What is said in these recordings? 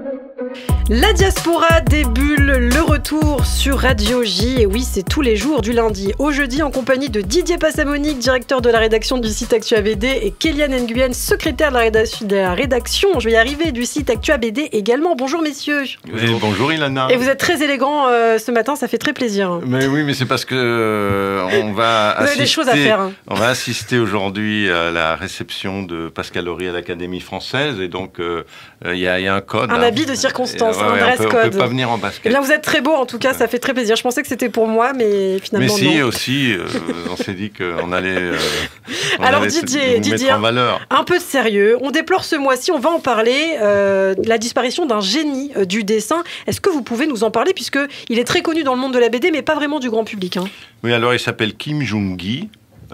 La diaspora des bulles, le retour sur Radio J. Et oui, c'est tous les jours du lundi au jeudi en compagnie de Didier Passamonique, directeur de la rédaction du site ActuABD, et Kéliane Nguyen, secrétaire de la rédaction, je vais y arriver, du site ActuABD également. Bonjour messieurs. Oui, bonjour Ilana. Et vous êtes très élégant ce matin, ça fait très plaisir. Mais oui, mais c'est parce que on va vous avez des choses à faire. Hein. On va assister aujourd'hui à la réception de Pascal Horry à l'Académie française, et donc il y a un code. Un habit de circonstance, un dress code. On peut pas venir en basket. Eh bien, vous êtes très beau, en tout cas, ça fait très plaisir. Je pensais que c'était pour moi, mais finalement mais si, non. aussi, on s'est dit qu'on allait. Alors Didier, mettre en valeur. Un peu de sérieux. On déplore ce mois-ci, on va en parler, la disparition d'un génie du dessin. Est-ce que vous pouvez nous en parler, puisqu'il est très connu dans le monde de la BD, mais pas vraiment du grand public, hein. Oui, alors il s'appelle Kim Jung-gi.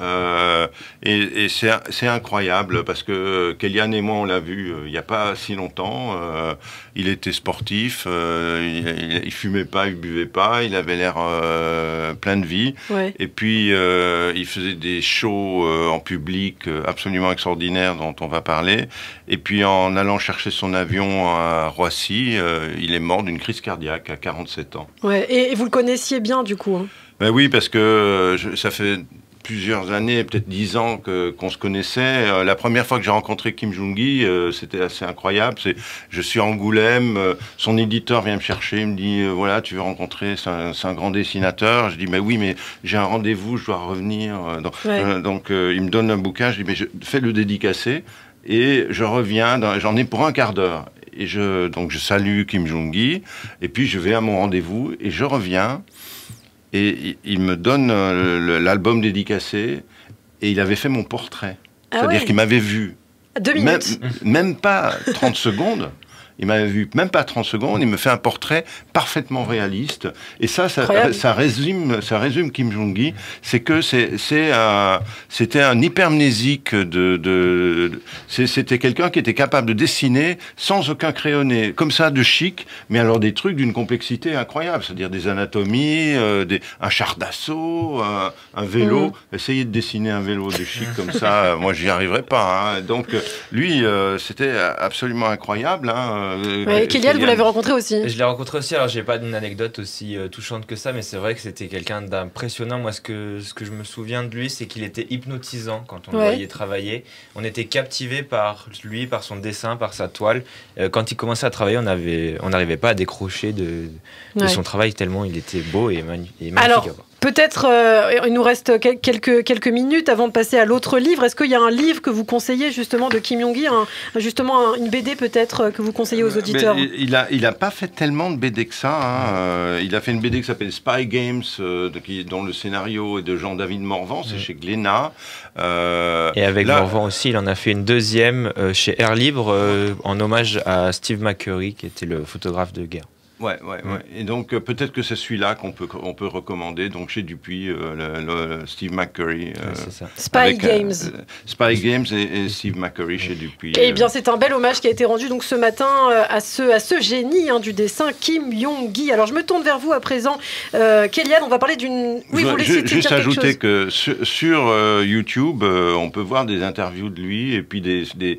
Et c'est incroyable parce que Kéliane et moi on l'a vu il n'y a pas si longtemps. Il était sportif, il fumait pas, il buvait pas, il avait l'air plein de vie. Ouais. Et puis il faisait des shows en public absolument extraordinaires dont on va parler. Et puis en allant chercher son avion à Roissy, il est mort d'une crise cardiaque à 47 ans. Ouais. Et vous le connaissiez bien du coup, hein. Ben oui, parce que ça fait plusieurs années, peut-être 10 ans qu'on se connaissait. La première fois que j'ai rencontré Kim Jung-gi, c'était assez incroyable. Je suis à Angoulême, son éditeur vient me chercher, il me dit voilà, tu veux rencontrer, c'est un grand dessinateur. Je dis mais oui, mais j'ai un rendez-vous, je dois revenir. Donc il me donne un bouquin, je dis mais fais le dédicacer et je reviens, j'en ai pour un quart d'heure. Et donc je salue Kim Jung-gi et puis je vais à mon rendez-vous et je reviens. Et il me donne l'album dédicacé et il avait fait mon portrait. C'est-à-dire qu'il m'avait vu. 2 minutes. Même pas 30 secondes. Il m'avait vu même pas 30 secondes. Il me fait un portrait parfaitement réaliste. Et ça résume Kim Jung-gi. C'est que c'était un hypermnésique c'était quelqu'un qui était capable de dessiner sans aucun crayonné. Comme ça, de chic, mais alors des trucs d'une complexité incroyable. C'est-à-dire des anatomies, un char d'assaut, un vélo. Essayez de dessiner un vélo de chic comme ça. Moi, j'y arriverais pas, hein. Donc, lui, c'était absolument incroyable, hein. Kéliane, vous l'avez rencontré aussi. Je l'ai rencontré aussi, alors j'ai pas d'une anecdote aussi touchante que ça, mais c'est vrai que c'était quelqu'un d'impressionnant. Moi, ce que je me souviens de lui, c'est qu'il était hypnotisant quand on le voyait travailler. On était captivé par lui, par son dessin, par sa toile. Quand il commençait à travailler, on n'arrivait pas à décrocher de son travail tellement il était beau et magnifique. Alors, peut-être, il nous reste quelques minutes avant de passer à l'autre livre. Est-ce qu'il y a un livre que vous conseillez justement de Kim Jung-gi, justement une BD peut-être que vous conseillez aux auditeurs? Il a pas fait tellement de BD que ça, hein. Il a fait une BD qui s'appelle Spy Games, dont le scénario est de Jean-David Morvan, c'est chez Glénat. Et avec Morvan aussi, il en a fait une deuxième chez Air Libre en hommage à Steve McCurry, qui était le photographe de guerre. Ouais. Et donc peut-être que c'est celui-là qu'on peut recommander. Donc chez Dupuis, Steve McCurry. C'est ça. Spy Games. Spy Games et Steve McCurry chez Dupuis. Eh bien, c'est un bel hommage qui a été rendu donc ce matin à ce génie du dessin, Kim Jung-gi. Alors je me tourne vers vous à présent, Kéliane. On va parler d'une. Oui, vous voulez juste ajouter que sur YouTube, on peut voir des interviews de lui et puis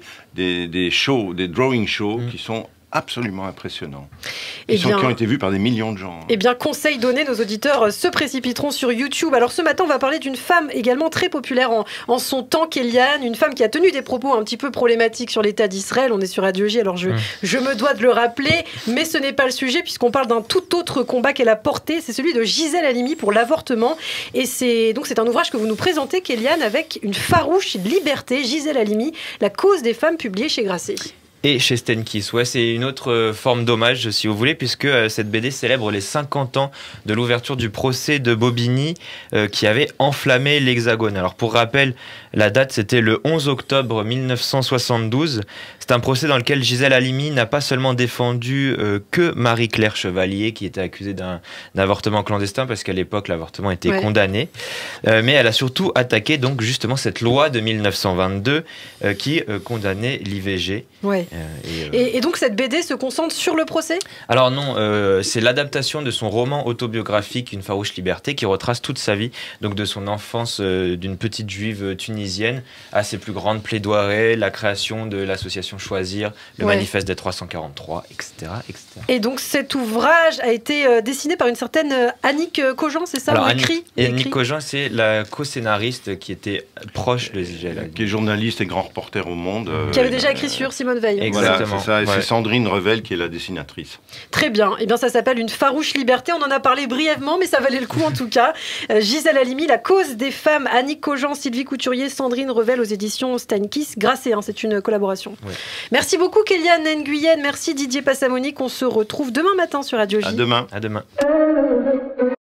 des shows, des drawing shows qui sont absolument impressionnant. Qui ont été vus par des millions de gens. Eh bien, conseil donné, nos auditeurs se précipiteront sur YouTube. Alors ce matin, on va parler d'une femme également très populaire en son temps, Kéliane, une femme qui a tenu des propos un petit peu problématiques sur l'État d'Israël. On est sur Radio J, alors je me dois de le rappeler, mais ce n'est pas le sujet puisqu'on parle d'un tout autre combat qu'elle a porté, c'est celui de Gisèle Halimi pour l'avortement. Et c'est un ouvrage que vous nous présentez, Kéliane, avec une farouche liberté, Gisèle Halimi, la cause des femmes, publiée chez Grasset. Et chez Stenkiss, c'est une autre forme d'hommage, si vous voulez, puisque cette BD célèbre les 50 ans de l'ouverture du procès de Bobigny qui avait enflammé l'Hexagone. Alors pour rappel, la date c'était le 11 octobre 1972. C'est un procès dans lequel Gisèle Halimi n'a pas seulement défendu que Marie-Claire Chevalier, qui était accusée d'un avortement clandestin, parce qu'à l'époque l'avortement était condamné, mais elle a surtout attaqué donc justement cette loi de 1922 qui condamnait l'IVG. Et donc cette BD se concentre sur le procès ? Alors non, c'est l'adaptation de son roman autobiographique Une farouche liberté qui retrace toute sa vie, donc de son enfance d'une petite juive tunisienne à ses plus grandes plaidoiries, la création de l'association Choisir, le manifeste des 343, etc., etc. Et donc cet ouvrage a été dessiné par une certaine Annick Cogent, c'est ça? Alors, Annick Cogent, c'est la co-scénariste qui était proche de Gégel. Qui est journaliste et grand reporter au Monde. Qui avait déjà écrit sur Simone Veil. Exactement. Voilà, c'est ça. Et c'est Sandrine Revel qui est la dessinatrice. Très bien. Eh bien, ça s'appelle Une farouche liberté. On en a parlé brièvement, mais ça valait le coup en tout cas. Gisèle Halimi, La cause des femmes, Annick Cogent, Sylvie Couturier, Sandrine Revel aux éditions Steinkiss. Grâce, c'est une collaboration. Ouais. Merci beaucoup Kéliane Nguyen. Merci Didier Passamonique. On se retrouve demain matin sur Radio J. À demain. À demain.